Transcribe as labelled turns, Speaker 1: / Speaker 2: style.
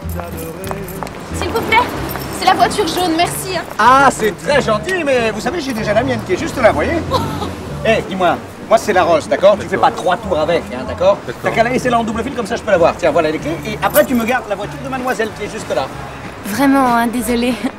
Speaker 1: S'il vous plaît, c'est la voiture jaune, merci. Hein.
Speaker 2: Ah, c'est très gentil, mais vous savez, j'ai déjà la mienne qui est juste là, vous voyez. Eh, dis-moi, moi c'est la rose, d'accord? Tu fais pas 3 tours avec, hein, d'accord? T'as qu'à la laisser là en double fil, comme ça je peux la voir. Tiens, voilà les clés, et après tu me gardes la voiture de mademoiselle qui est juste là.
Speaker 1: Vraiment, hein, désolé.